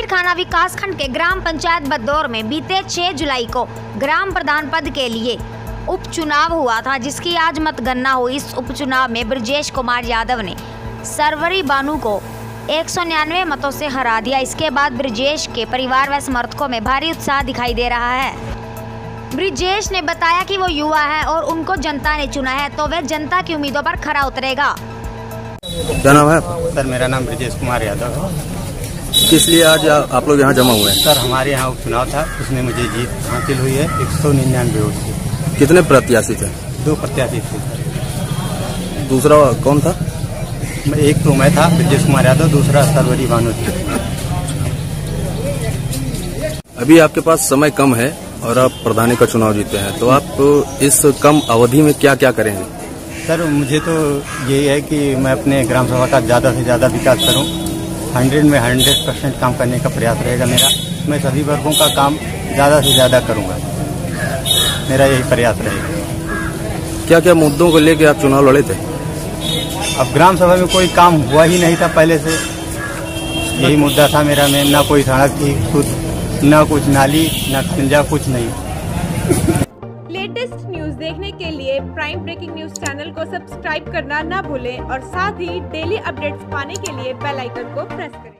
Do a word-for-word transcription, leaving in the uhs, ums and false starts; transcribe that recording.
खाना विकास खंड के ग्राम पंचायत बदौर में बीते छह जुलाई को ग्राम प्रधान पद के लिए उपचुनाव हुआ था, जिसकी आज मतगणना हुई। इस उपचुनाव में ब्रजेश कुमार यादव ने सरवरी बानू को एक सौ निन्यानवे मतों से हरा दिया। इसके बाद ब्रजेश के परिवार व समर्थकों में भारी उत्साह दिखाई दे रहा है। ब्रजेश ने बताया कि वो युवा है और उनको जनता ने चुना है, तो वह जनता की उम्मीदों पर खरा उतरेगा। क्या नाम है? सर मेरा नाम ब्रजेश कुमार यादव है। किस लिए आज आप लोग यहाँ जमा हुए हैं? सर हमारे यहाँ उपचुनाव था, उसमें मुझे जीत हासिल हुई है एक सौ निन्यानवे वोट से। कितने प्रत्याशी थे? दो प्रत्याशी थे। दूसरा कौन था? एक तो मैं था ब्रजेश कुमार यादव, दूसरा सरवरी बानू थी। अभी आपके पास समय कम है और आप प्रधानी का चुनाव जीते हैं, तो आप इस कम अवधि में क्या क्या करेंगे? सर मुझे तो यही है कि मैं अपने ग्राम सभा का ज़्यादा से ज़्यादा विकास करूं। हंड्रेड में हंड्रेड परसेंट काम करने का प्रयास रहेगा मेरा। मैं सभी वर्गों का काम ज़्यादा से ज़्यादा करूंगा, मेरा यही प्रयास रहेगा। क्या क्या मुद्दों को लेकर आप चुनाव लड़े थे? अब ग्राम सभा में कोई काम हुआ ही नहीं था पहले से, यही मुद्दा था मेरा में। ना कोई सड़क थी खुद, ना कुछ नाली, ना खंजा, कुछ नहीं। लेटेस्ट न्यूज देखने के लिए प्राइम ब्रेकिंग न्यूज चैनल को सब्सक्राइब करना ना भूलें और साथ ही डेली अपडेट्स पाने के लिए बेल आइकन को प्रेस करें।